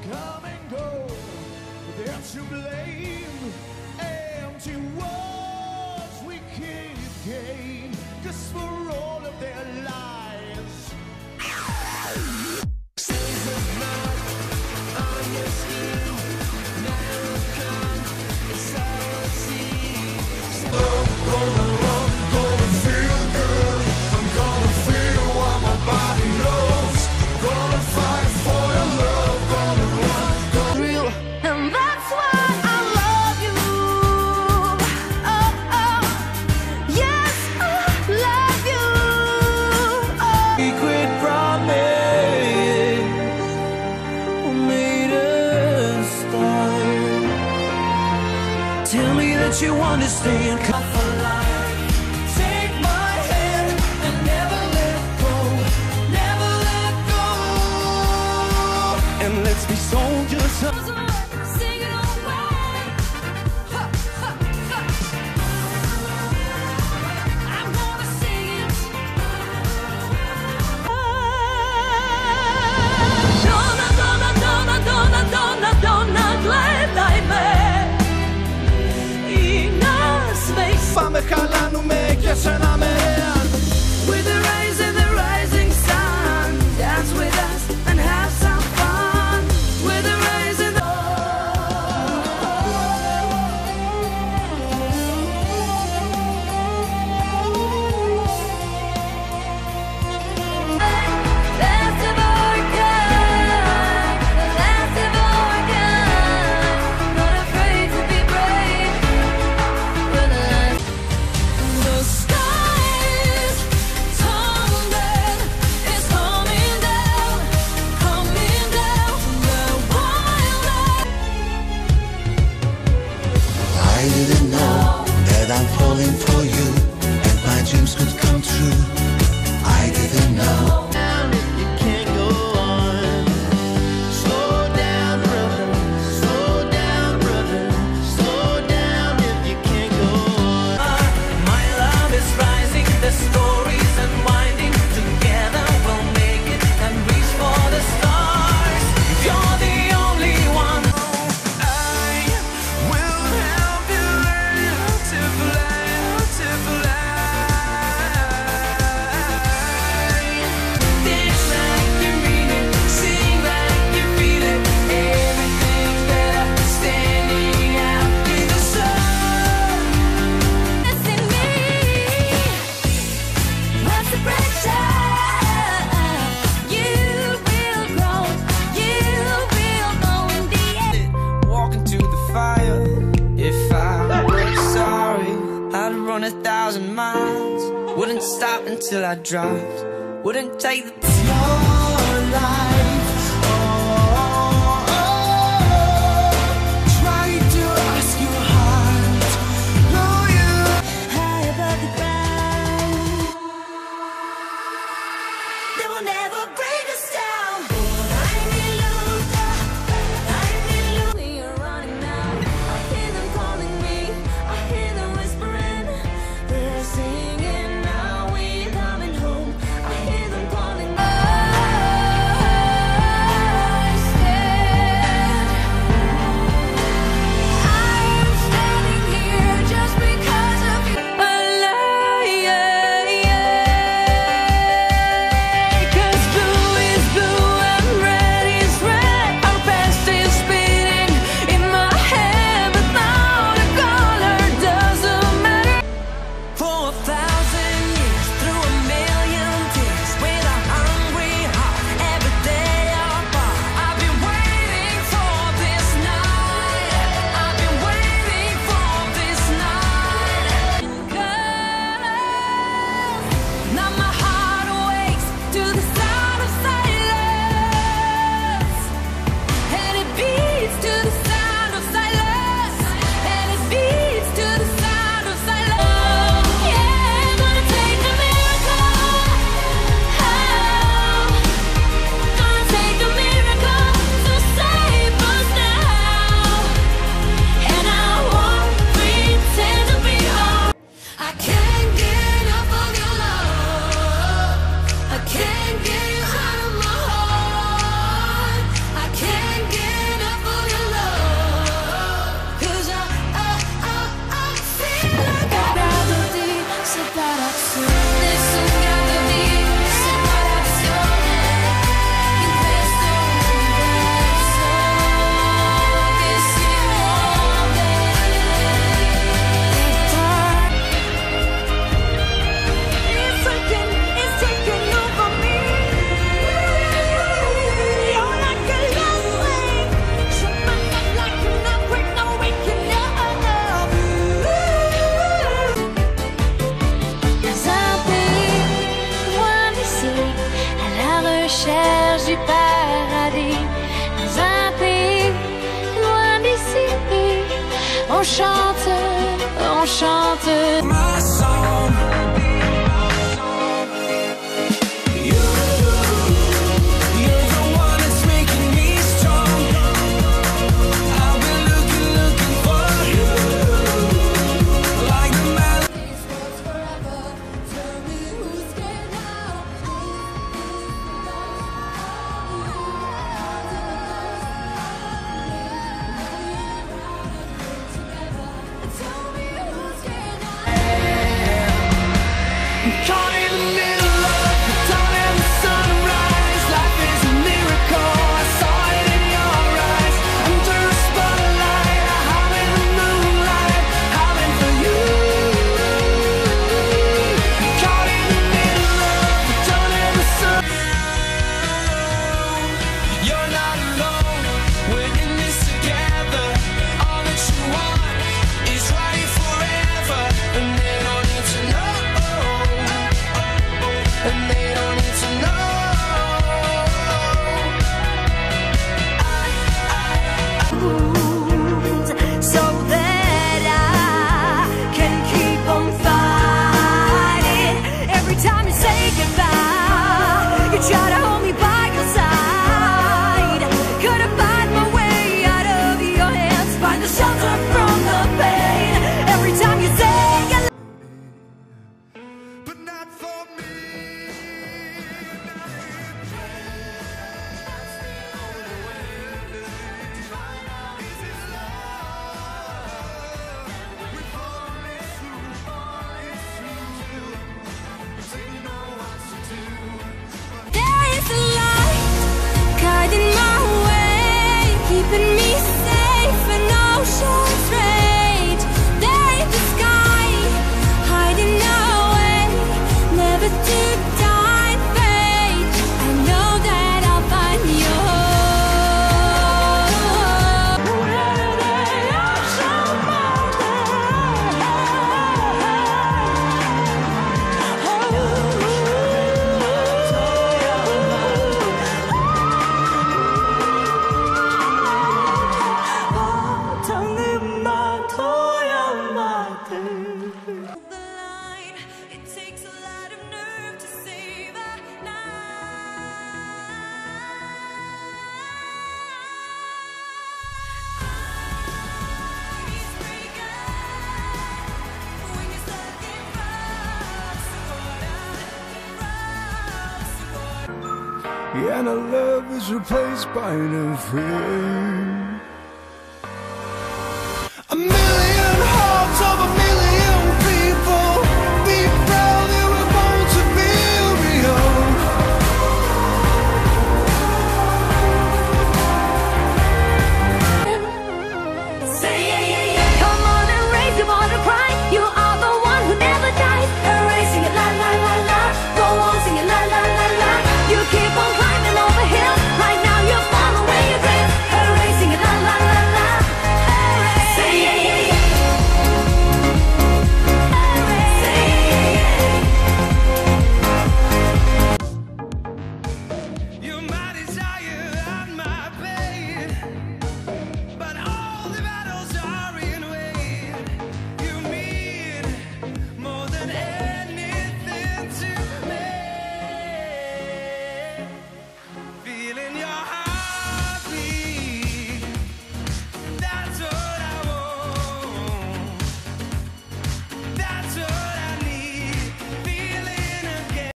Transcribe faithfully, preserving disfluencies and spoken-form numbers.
come and go, but they're to blame. Empty walls we keep gain, just for all of their lies. Stains of mud on your skin, now come insanity. Love, gonna run, gonna feel good. I'm gonna feel what my body knows. Gonna fight for your love, gonna run, gonna real. And that's why I love you. Oh, oh, yes, I love you. Oh. Secret promise we made us start. Tell me that you understand. Come for life. Take my hand and never let go, never let go. And let's be soldiers. Sing it away. Ha, ha, ha. I'm gonna sing it. Donna, donna, donna, donna, donna, donna, gledaj me i nasmej się. Πάμε χαλάνουμε και σε ένα μερέα. With the rise and the rising sun, dance with us and have some fun. With the rise and the last of our kind, the last of our kind. Not afraid to be brave. We're the last. The sky is tumbling, it's coming down, coming down. The wild. I didn't know that I'm falling for you, and my dreams could come true. I didn't know. You can't go on. Slow down, brother. Slow down, brother. Slow down if you can't go on. My love is rising, the story's unwinding. Together we'll make it and reach for the stars. You're the only one. I will help you learn to fly, to fly. Dance like you mean it, sing like you feel it. Everything's better standing out in the sun. Listen me. What's the pressure? You will grow, you will go in the end. Walk into the fire. If I were sorry, I'd run a thousand miles. Wouldn't stop until I dropped. Wouldn't take the your life. Oh, oh, oh. Try to ask your heart. Know you. High above the ground, they will never break us down. I'm in Luther, I'm in Luther. We are running now. I hear them calling me, I hear them whispering. They're singing now, we're coming home. I hear them calling me. I stand. I am standing here just because of you. Cause blue is blue and red is red. Our past is spinning in my head, but now the color doesn't matter. For a thousand years, through a million tears, with a hungry heart, every day apart. I've been waiting for this night. I've been waiting for this night. Now my heart awakes to the sound of silence, and it beats to the sound of silence, and it beats to the sound of silence. Yeah, gonna take a miracle. Oh, gonna take a miracle to save us now, and I won't pretend to be all. I can't get enough of your love. I can't cherche du paradis dans un pays loin d'ici. On chante, on chante My song. You, you're the one that's making me strong. I've been looking, looking for you, like the melody. Tell me who's scared now. Tell me who's scared now. Caught in the middle of the dawn and the sunrise. Life is a miracle. I saw it in your eyes. Under a spotlight, I hide in the moonlight, howling for you. Caught in the middle of the dawn and the sun. You're not alone. We're in this together. All that you want is right forever, and they don't need to know. And they don't need to know. So that I can keep on fighting. Every time you say goodbye, you try to hold me by your side. Couldn't find my way out of your hands, find the shelter from the pain. Every time you say you But not for me. There is a light guiding my way, keeping me safe in ocean's rage. There is the sky hiding away, never to die in fate. I know that I'll find you. The line, it takes a lot of nerve to save a Yeah, and our love is replaced by new fear.